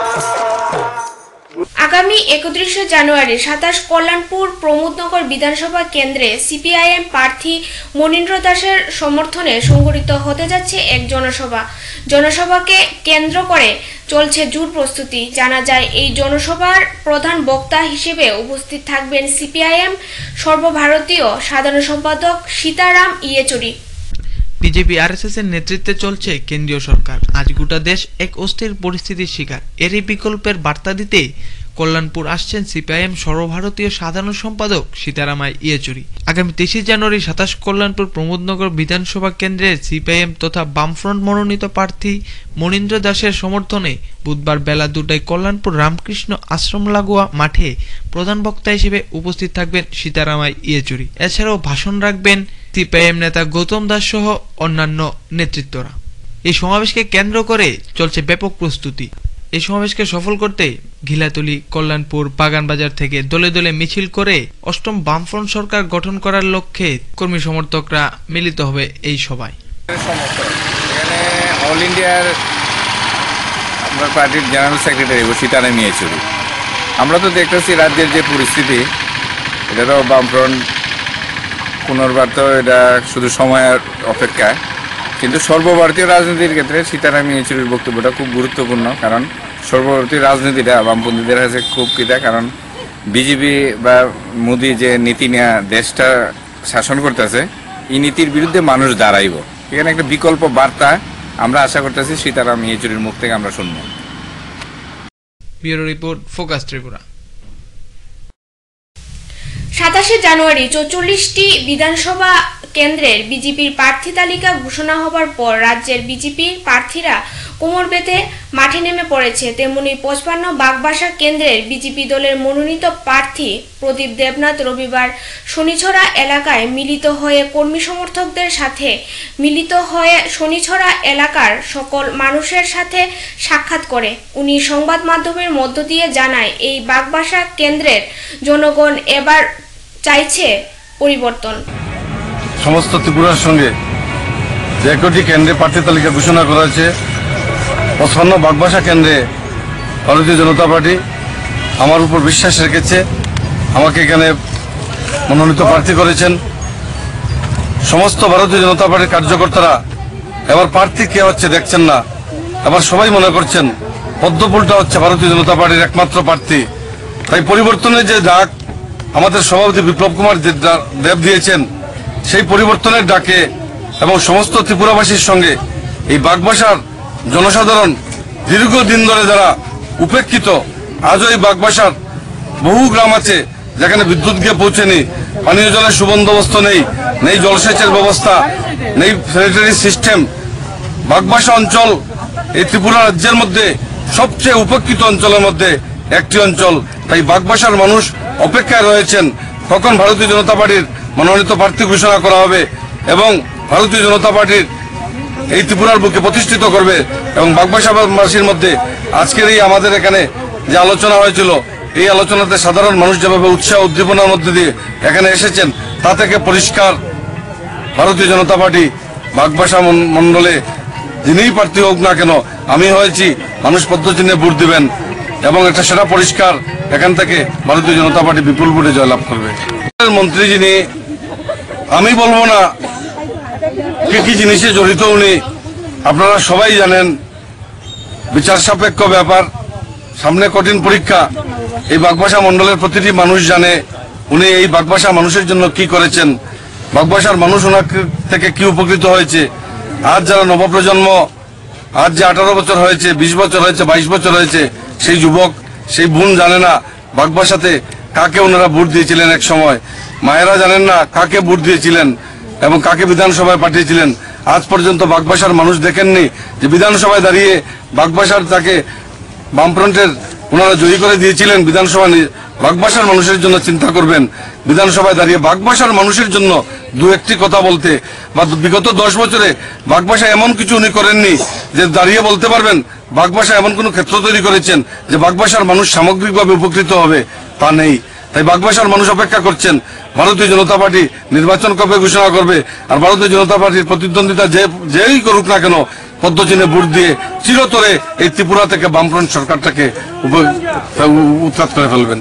আগামী একত্রিশে জানুয়ারি সাতাশ কল্যাণপুর প্রমোদনগর বিধানসভা কেন্দ্রে সিপিআইএম প্রার্থী মনীন্দ্র দাসের সমর্থনে সংগঠিত হতে যাচ্ছে এক জনসভা। জনসভাকে কেন্দ্র করে চলছে জোর প্রস্তুতি। জানা যায় এই জনসভার প্রধান বক্তা হিসেবে উপস্থিত থাকবেন সিপিআইএম সর্বভারতীয় সাধারণ সম্পাদক সীতারাম ইয়েচুরি। বিজেপি আরএসএস এর নেতৃত্বে চলছে কেন্দ্রীয় সরকার। আজ গোটা দেশ এক অস্থির পরিস্থিতির শিকার। এরই বিকল্পের বার্তা দিতে কল্যাণপুর আসছেন সিপিআইএম সর্বভারতীয় সাধারণ সম্পাদক সীতারাম ইয়েচুরি। আগামী তেইশে জানুয়ারি সাতাশ কল্যাণপুর প্রমোদনগর বিধানসভা কেন্দ্রের সিপিআইএম তথা বামফ্রন্ট মনোনীত প্রার্থী মনীন্দ্র দাসের সমর্থনে বুধবার বেলা দুটায় কল্যাণপুর রামকৃষ্ণ আশ্রম লাগোয়া মাঠে প্রধান বক্তা হিসেবে উপস্থিত থাকবেন সীতারাম ইয়েচুরি। এছাড়াও ভাষণ রাখবেন সিপিআইএম নেতা গৌতম দাস সহ অন্যান্য নেতৃত্বরা। এই সমাবেশকে কেন্দ্র করে চলছে ব্যাপক প্রস্তুতি। এই সমাবেশকে সফল করতে ঘিলাতলি, কল্যাণপুর, বাগানবাজার থেকে দলে দলে মিছিল করে অষ্টম বামফ্রন্ট সরকার গঠন করার লক্ষ্যে কর্মী সমর্থকরা মিলিত হবে এই সভায়। এখানে অল ইন্ডিয়ার আমরা পার্টির জেনারেল সেক্রেটারি সীতারাম ইয়েচুরি। আমরা তো দেখতেছি রাজ্যের যে পরিস্থিতি, এটা তো বামফ্রন্ট পুনর্বার তো এটা শুধু সময়ের অপেক্ষা। কিন্তু সর্বভারতীয় রাজনীতির ক্ষেত্রে সীতারাম ইয়েচুরির বক্তব্যটা খুব গুরুত্বপূর্ণ, কারণ সর্বভারতীয় রাজনীতিটা বামপন্থীদের কাছে খুব কিটা। কারণ বিজেপি বা মোদি যে নীতি নিয়ে দেশটা শাসন করতেছে, এই নীতির বিরুদ্ধে মানুষ দাঁড়াইব। এখানে একটা বিকল্প বার্তা আমরা আশা করতেছি সীতারাম ইয়েচুরির মুখ থেকে আমরা শুনব। Bureau report, focus Tripura. সাতাশে জানুয়ারি চৌচল্লিশটি বিধানসভা কেন্দ্রের বিজেপির প্রার্থী তালিকা ঘোষণা হবার পর রাজ্যের বিজেপির প্রার্থীরা কোমর বেঁধে মাঠে নেমে পড়েছে। তেমনি পঁচপান্ন বাগবাসা কেন্দ্রের বিজেপি দলের মনোনীত প্রার্থী প্রদীপ দেবনাথ রবিবার শনিছড়া এলাকায় মিলিত হয়ে কর্মী সমর্থকদের সাথে মিলিত হয়ে শনিছড়া এলাকার সকল মানুষের সাথে সাক্ষাৎ করে উনি সংবাদ মাধ্যমের মধ্য দিয়ে জানায়, এই বাগবাসা কেন্দ্রের জনগণ এবার চাইছে পরিবর্তন। সমস্ত ত্রিপুরার সঙ্গে যে কটি কেন্দ্রে প্রার্থী তালিকা ঘোষণা করা হয়েছে, পঁচপান্ন বাগবাসা কেন্দ্রে ভারতীয় জনতা পার্টি আমার উপর বিশ্বাস রেখেছে, আমাকে এখানে মনোনীত প্রার্থী করেছেন। সমস্ত ভারতীয় জনতা পার্টির কার্যকর্তারা এবার প্রার্থী কে হচ্ছে দেখছেন না, এবার সবাই মনে করছেন পদ্মফুলটা হচ্ছে ভারতীয় জনতা পার্টির একমাত্র প্রার্থী। তাই পরিবর্তনের যে ডাক আমাদের সভাপতি বিপ্লব কুমার দেব দিয়েছেন, সেই পরিবর্তনের ডাকে এবং সমস্ত ত্রিপুরাবাসীর সঙ্গে এই বাগবাসার জনসাধারণ দীর্ঘদিন ধরে যারা উপেক্ষিত, আজও এই বাগবাসার বহু গ্রাম আছে যেখানে বিদ্যুৎ গিয়ে পৌঁছেনি, পানীয় জলের সুবন্দোবস্ত নেই, নেই জলসেচের ব্যবস্থা, নেই স্যানিটারি সিস্টেম। বাগবাসা অঞ্চল এই ত্রিপুরা রাজ্যের মধ্যে সবচেয়ে উপেক্ষিত অঞ্চলের মধ্যে একটি অঞ্চল। তাই বাগবাসার মানুষ অপেক্ষায় রয়েছেন কখন ভারতীয় জনতা পার্টির মনোনীত প্রার্থী ঘোষণা করা হবে এবং ভারতীয় জনতা পার্টির এই ত্রিপুরার বুকে প্রতিষ্ঠিত করবে। এবং বাগবাসাবাসীর মধ্যে আজকের এই আমাদের এখানে যে আলোচনা হয়েছিল, এই আলোচনাতে সাধারণ মানুষ যেভাবে উৎসাহ উদ্দীপনার মধ্যে দিয়ে এখানে এসেছেন, তা থেকে পরিষ্কার ভারতীয় জনতা পার্টি বাগবাসা মন্ডলে যিনিই প্রার্থী হোক না কেন, আমি হয়েছি, মানুষ পদ্মচিহ্নে ভোট দিবেন এবং এটা সেটা পরিষ্কার, এখান থেকে ভারতীয় জনতা পার্টি বিপুল ভোটে জয়লাভ করবে। মন্ত্রী যিনি, আমি বলবো না কি কি জিনিসে জড়িত উনি, আপনারা সবাই জানেন। বিচার সাপেক্ষ ব্যাপার, সামনে কঠিন পরীক্ষা, এই বাগবাসা মন্ডলের প্রতিটি মানুষ জানে উনি এই বাগবাসা মানুষের জন্য কি করেছেন। বাগবাসার মানুষ ওনার থেকে কি উপকৃত হয়েছে। আজ যারা নবপ্রজন্ম, আজ যে আঠারো বছর হয়েছে, বিশ বছর হয়েছে, বাইশ বছর হয়েছে, সেই যুবক সেই বোন জানে না বাগবাসাতে কাকে ওনারা ভোট দিয়েছিলেন এক সময়। মায়েরা জানেন না কাকে ভোট দিয়েছিলেন এবং কাকে বিধানসভায় পাঠিয়েছিলেন। আজ পর্যন্ত বাগবাসার মানুষ দেখেননি যে বিধানসভায় দাঁড়িয়ে বাগবাসার তাকে বামফ্রন্টের ওনারা জয়ী করে দিয়েছিলেন। বিধানসভা বাগবাসার মানুষের জন্য চিন্তা করবেন, বিধানসভায় দাঁড়িয়ে বাগবাসার মানুষের জন্য দু একটি কথা বলতে। বা বিগত দশ বছরে বাগবাসা এমন কিছু উনি করেননি যে দাঁড়িয়ে বলতে পারবেন বাগবাসা এমন কোন ক্ষেত্র তৈরি করেছেন যে বাগবাসার মানুষ সামগ্রিকভাবে উপকৃত হবে, তা নেই। তাই বাগবাসার মানুষ অপেক্ষা করছেন ভারতীয় জনতা পার্টি নির্বাচন কবে ঘোষণা করবে, আর ভারতীয় জনতা পার্টির প্রতিদ্বন্দ্বিতা যে যেই করুক না কেন পদ্মচিহ্নে ভোট দিয়ে চিরতরে এই ত্রিপুরা থেকে বামফ্রন্ট সরকারটাকে উৎখাত করে ফেলবেন।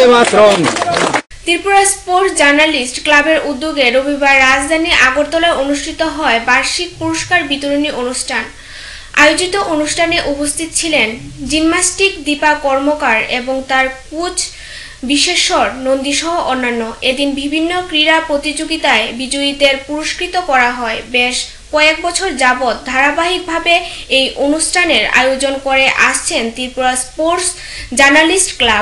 ত্রিপুরা স্পোর্টস জার্নালিস্ট ক্লাবের উদ্যোগে রবিবার রাজধানী আগরতলায় অনুষ্ঠিত হয় বার্ষিক পুরস্কার বিতরণী অনুষ্ঠান। আয়োজিত অনুষ্ঠানে উপস্থিত ছিলেন জিমন্যাস্টিক দীপা কর্মকার এবং তার কোচ বিশেশ্বর নন্দীসহ অন্যান্য। এদিন বিভিন্ন ক্রীড়া প্রতিযোগিতায় বিজয়ীদের পুরস্কৃত করা হয়। বেশ কয়েক বছর যাবৎ ধারাবাহিকভাবে এই অনুষ্ঠানের আয়োজন করে আসছেন ত্রিপুরা স্পোর্টস জার্নালিস্ট ক্লাব।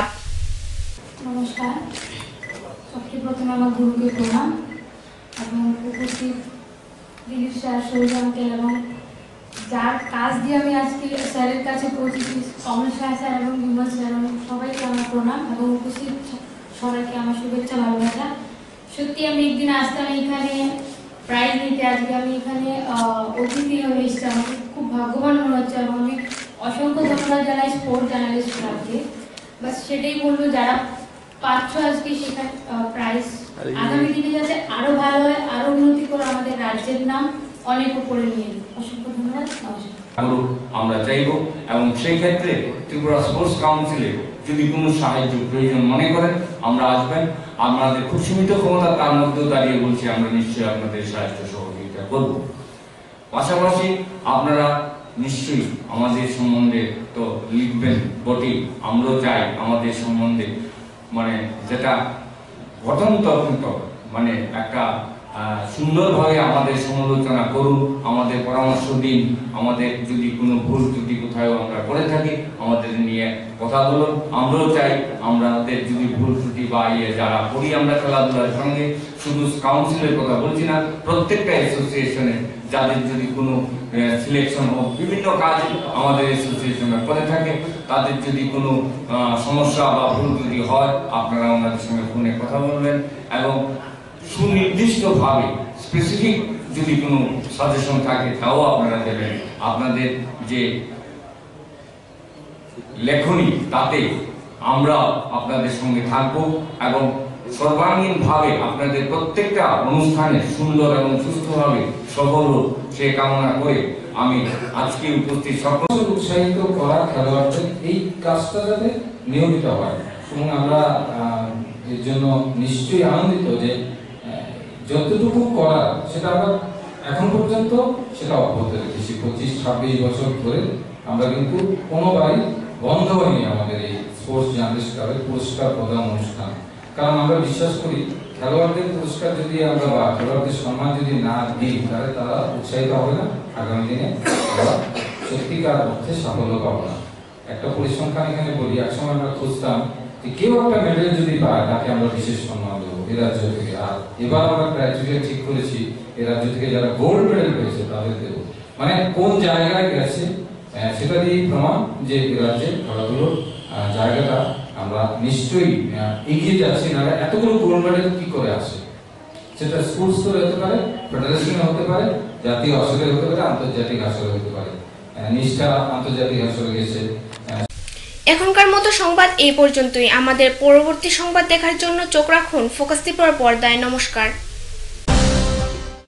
নমস্কার, সবচেয়ে প্রথমে আমার গুরুকে প্রণাম এবং উপস্থিত দিলীপ স্যার, সৌজানকে এবং যার কাজ দিয়ে আমি আজকে স্যারের কাছে পৌঁছেছি, কমল স্যার স্যার এবং বিমল স্যার, সবাইকে আমার প্রণাম এবং উপস্থিত সবাইকে আমার শুভেচ্ছা ভালোবাসা। সত্যি আমি একদিন আসতাম এখানে প্রাইজ নিতে, আজকে আমি এখানে অতিথি হয়ে এসেছি, আমাকে খুব ভাগ্যবান মনে হচ্ছে এবং আমি অসংখ্য ধন্যবাদ জানাই স্পোর্টস জার্নালিস্ট ক্লাবকে। বাস সেটাই বলবো, যারা পাচ্ছ আজকে সেখানে প্রাইজ, আগামী দিনে যাতে আরো ভালো হয়, আরো উন্নতি করে আমাদের রাজ্যের নাম অনেক উপরে নিয়ে যাবে। অসংখ্য ধন্যবাদ, নমস্কার। আমরা চাইব এবং সেই ক্ষেত্রে ত্রিপুরা স্পোর্টস কাউন্সিলে যদি কোনো সাহায্য প্রয়োজন মনে করেন আমরা আসবেন। আমাদের খুব সীমিত ক্ষমতা, তার মধ্যেও দাঁড়িয়ে বলছি আমরা নিশ্চয়ই আপনাদের সাহায্য সহযোগিতা করব। পাশাপাশি আপনারা নিশ্চয়ই আমাদের সম্বন্ধে তো লিখবেন বটেই, আমরাও চাই আমাদের সম্বন্ধে মানে যেটা গঠনতন্ত্র মানে একটা সুন্দরভাবে আমাদের সমালোচনা করুন, আমাদের পরামর্শ দিন, আমাদের যদি কোনো ভুল ত্রুটি কোথাও আমরা করে থাকি আমাদের নিয়ে কথা বলুন। আমরাও চাই আমাদের যদি ভুল ত্রুটি বা ইয়ে যারা করি আমরা খেলাধুলার সঙ্গে, শুধু কাউন্সিলের কথা বলছি না, প্রত্যেকটা অ্যাসোসিয়েশনে যাদের যদি কোনো সিলেকশন হোক, বিভিন্ন কাজ আমাদের অ্যাসোসিয়েশনে করে থাকে, তাদের যদি কোনো সমস্যা বা ভুল ত্রুটি হয় আপনারা ওনাদের সঙ্গে ফোনে কথা বলবেন এবং সুনির্দিষ্টভাবে স্পেসিফিক যদি কোনো সাজেশন থাকে তাও আপনারা দেবেন। আপনাদের যে লেখনী তাতে আমরা আপনাদের সঙ্গে থাকব এবং সর্বাঙ্গীনভাবে আপনাদের প্রত্যেকটা অনুষ্ঠানে সুন্দর এবং সুস্থভাবে সফল হোক সে কামনা করে আমি আজকে উপস্থিত সকল উৎসাহিত করা খেলোয়াড়দের এই কাজটা যাতে নিয়মিত হয় এবং আমরা এর জন্য নিশ্চয়ই আনন্দিত যে যতটুকু করা সেটা আমরা এখন পর্যন্ত সেটা অব্যাহত রেখেছি। পঁচিশ ছাব্বিশ বছর ধরে আমরা কিন্তু কোনোবারই বন্ধ হয়নি আমাদের এই স্পোর্টস জার্নালিস্ট ক্লাবের পুরস্কার প্রদান অনুষ্ঠান। কারণ আমরা বিশ্বাস করি খেলোয়াড়দের পুরস্কার যদি আমরা বা খেলোয়াড়দের সম্মান যদি না দিই তাহলে তারা উৎসাহিত হবে না, আগামী দিনে আমরা সত্যিকার অর্থে সাফল্য পাবো না। একটা পরিসংখ্যান এখানে বলি, একসময় আমরা খুঁজতাম যে কেউ একটা মেডেল যদি পায় তাকে আমরা বিশেষ সম্মান দেবো এ রাজ্য থেকে। আর এবার আমরা ক্রাইটেরিয়া ঠিক করেছি এ রাজ্য থেকে যারা গোল্ড মেডেল পেয়েছে তাদের দেবো। মানে কোন জায়গায় গেছে সেটা দিয়ে প্রমাণ যে এ রাজ্যে খেলাধুলোর জায়গাটা আমরা নিশ্চয়ই এগিয়ে যাচ্ছি। না এতগুলো গোল্ড মেডেল কি করে আসে, সেটা স্কুল স্তরে হতে পারে, ফেডারেশনে হতে পারে, জাতীয় আসরে হতে পারে, আন্তর্জাতিক আসরে হতে পারে। নিষ্ঠা আন্তর্জাতিক আসরে গেছে। এখনকার মতো সংবাদ এই পর্যন্তই। আমাদের পরবর্তী সংবাদ দেখার জন্য চোখ রাখুন ফোকাস ত্রিপুরার পর্দায়। নমস্কার।